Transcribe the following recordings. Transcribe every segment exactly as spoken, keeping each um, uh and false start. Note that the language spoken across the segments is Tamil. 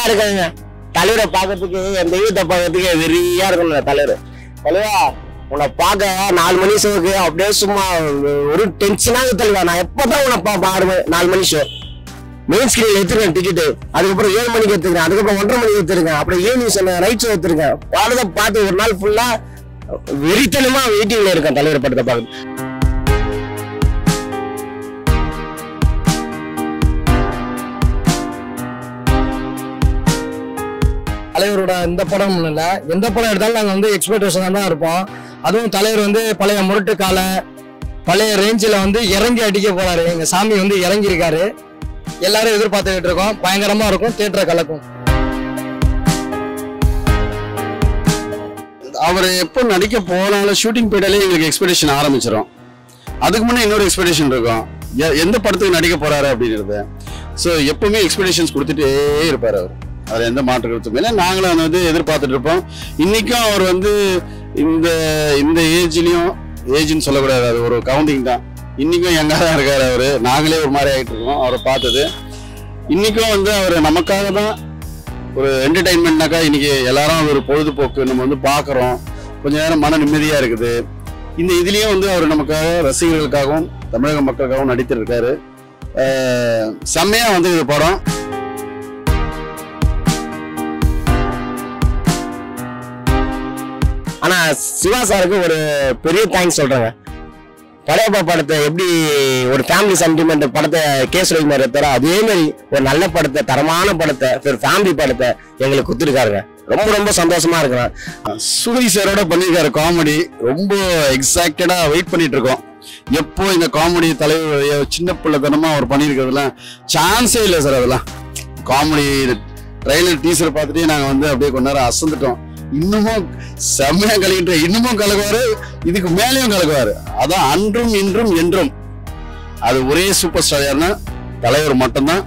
இருக்காங்க. தலைவரை பாக்கிறதுக்கு என் தெய்வத்தை பாக்கிறதுக்கு வெறியா இருக்கணும். தலைவர் தலைவா உன்னை பார்க்க நாலு மணி ஷோக்கு அப்படியே சும்மா ஒரு டென்ஷனாக தலைவா. நான் எப்பதான் உன்னை பாடுவேன். நாலு மணி ஷோ மெயின் ஸ்கிரீன்ல எடுத்துருக்கேன் டிக்கெட்டு. அதுக்கப்புறம் ஏழு மணிக்கு எடுத்துருக்கேன். அதுக்கப்புறம் ஒன்றரை மணிக்கு எடுத்துருக்கேன். அப்புறம் ஈவினிங் சொன்ன ரைட் ஷோ எடுத்துருக்கேன். பாடத்தை பார்த்து ஒரு நாள் ஃபுல்லா வெறித்தனமா வெயிட்டிங்ல இருக்கேன் தலைவர் படத்தை பார்க்க. தலைவரோட இந்த படம் இல்ல, எந்த படம் எடுத்தாலும் நாங்கள் வந்து எக்ஸ்பெக்டேஷன் தான் இருப்போம். அதுவும் தலைவர் வந்து பழைய முரட்டு கால பழைய ரேஞ்சில் வந்து இறங்கி அடிக்க போறாரு. எங்க சாமி வந்து இறங்கி இருக்காரு. எல்லாரும் எதிர்பார்த்துக்கிட்டு இருக்கோம். பயங்கரமா இருக்கும். தியேட்டரை கலக்கும். அவர் எப்போ நடிக்க போனாலும் ஷூட்டிங் போயிட்டாலே எங்களுக்கு எக்ஸ்பெக்டேஷன் ஆரம்பிச்சிடும். அதுக்கு முன்னே இன்னொரு எக்ஸ்பெக்டேஷன் இருக்கும், எந்த படத்துக்கு நடிக்க போறாரு அப்படிங்கிறது. ஸோ எப்பவுமே எக்ஸ்பெக்டேஷன்ஸ் கொடுத்துட்டே இருப்பார் அவர். அதில் எந்த மாற்று கருத்தும் இல்லை. நாங்களும் வந்து எதிர்பார்த்துட்டு இருப்போம். இன்னைக்கும் அவர் வந்து இந்த இந்த ஏஜ்லயும் ஏஜ்னு சொல்லக்கூடாது, அது ஒரு கவுண்டிங் தான். இன்னைக்கும் எங்கே தான் இருக்காரு அவர். நாங்களே ஒரு மாதிரி ஆகிட்டு இருக்கோம் அவரை பார்த்தது. இன்னைக்கும் வந்து அவர் நமக்காக தான் ஒரு என்டர்டைன்மெண்ட்னாக்கா இன்னைக்கு எல்லாரும் ஒரு பொழுதுபோக்கு நம்ம வந்து பார்க்குறோம். கொஞ்ச நேரம் மன நிம்மதியாக இருக்குது. இந்த இதுலேயும் வந்து அவர் நமக்காக ரசிகர்களுக்காகவும் தமிழக மக்களுக்காகவும் நடித்திருக்காரு. செம்மையாக வந்து இது படம். ஆனா சிவா சாருக்கு ஒரு பெரிய தேங்க்ஸ் சொல்றேங்க. படையப்பா படத்தை எப்படி ஒரு ஃபேமிலி சென்டிமெண்ட் படத்தை கேஸ் ரவிமார் எடுத்தாரோ அதே மாதிரி ஒரு நல்ல படத்தை, தரமான படத்தை, ஒரு ஃபேமிலி படத்தை எங்களுக்கு கொடுத்துருக்காருங்க. ரொம்ப ரொம்ப சந்தோஷமா இருக்கிறேன். சுகி சாரோட பண்ணியிருக்காரு காமெடி. ரொம்ப எக்ஸாக்டடா வெயிட் பண்ணிட்டு இருக்கோம். எப்போ இந்த காமெடி தலைவர் சின்ன பிள்ளைத்தனமா அவர் பண்ணியிருக்கிறதுலாம் சான்ஸே இல்லை சார். அதெல்லாம் காமெடி ட்ரைலர் டீசர் பார்த்துட்டே நாங்கள் வந்து அப்படியே கொஞ்ச நேரம் அசந்துட்டோம். இன்னமும் செம்மையா கலக்கிட்டு இன்னமும் கலக்குவாரு, இதுக்கு மேலேயும் கலக்குவாரு. அதான் அன்றும் இன்றும் என்றும் அது ஒரே சூப்பர் ஸ்டார் யாருன்னா தலைவர் மட்டும்தான்.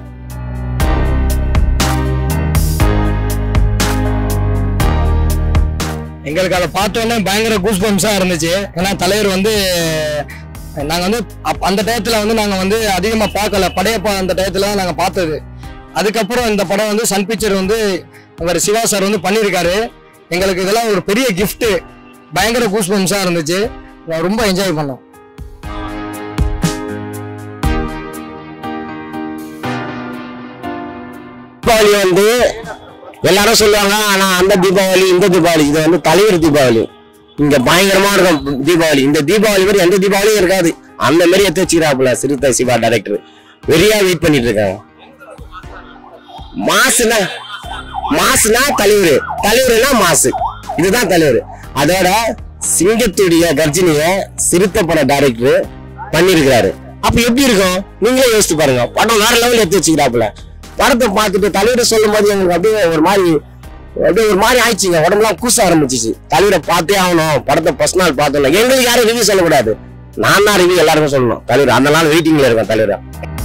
எங்களுக்கு அதை பார்த்தோன்னே பயங்கர கூஸ் பம்ஸா இருந்துச்சு. ஏன்னா தலைவர் வந்து நாங்கள் வந்து அந்த டயத்தில் வந்து நாங்கள் வந்து அதிகமாக பார்க்கல. படையப்பா அந்த டயத்தில் தான் நாங்கள் பார்த்தது. அதுக்கப்புறம் இந்த படம் வந்து சன் பிக்சர் வந்து அவர் சிவா சார் வந்து பண்ணியிருக்காரு. எங்களுக்கு இதெல்லாம் ஒரு பெரிய கிஃப்ட். பயங்கர கூஸ் பம்ஸா இருந்துச்சு. ரொம்ப என்ஜாய் பண்ணோம். தீபாவளி வந்து எல்லாரும் சொல்லுவாங்க, ஆனா அந்த தீபாவளி இந்த தீபாவளி இது வந்து தலைவர் தீபாவளி. இங்க பயங்கரமா இருக்கும் தீபாவளி. இந்த தீபாவளி மாதிரி எந்த தீபாவளியும் இருக்காது. அந்த மாதிரி எடுத்து வச்சுக்கிறாப்புல சிறுத்தை சிவா டைரக்டர். வெறியா வெயிட் பண்ணிட்டு இருக்காங்க. மாசுனா மாசுனா தலைவர், தலைவர்னா மாசு. இதுதான் தலைவர். அதோட சிங்கத்துடைய கர்ஜினிய சிறுத்தை பட டைரக்டர் பண்ணிருக்கிறாரு. அப்ப எப்படி இருக்கும் நீங்களே யோசிச்சு பாருங்க. படம் வேற லெவல் எடுத்து வச்சுக்கிறாப்புல. படத்தை பார்த்துட்டு தலைவரை சொல்லும் போது எங்களுக்கு அப்படியே ஒரு மாதிரி அப்படியே ஒரு மாதிரி ஆயிடுச்சுங்க. உடம்புலாம் கூச ஆரம்பிச்சிச்சு. தலைவரை பார்த்தே ஆகணும். படத்தை ஃபர்ஸ்ட் நாள் பார்த்தோம். எங்களுக்கு யாரும் ரிவ்யூ சொல்லக்கூடாது. நான் தான் ரிவ்யூ எல்லாருக்கும் சொல்லணும். தலைவர் அந்த நாள் வெயிட்டிங்ல இருக்கேன் தலைவரை.